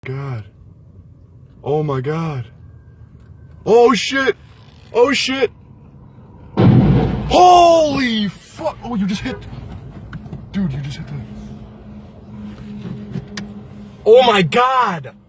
God. Oh my God. Oh shit. Oh shit. Holy fuck. Oh, you just hit. Dude, you just hit the. Oh my God.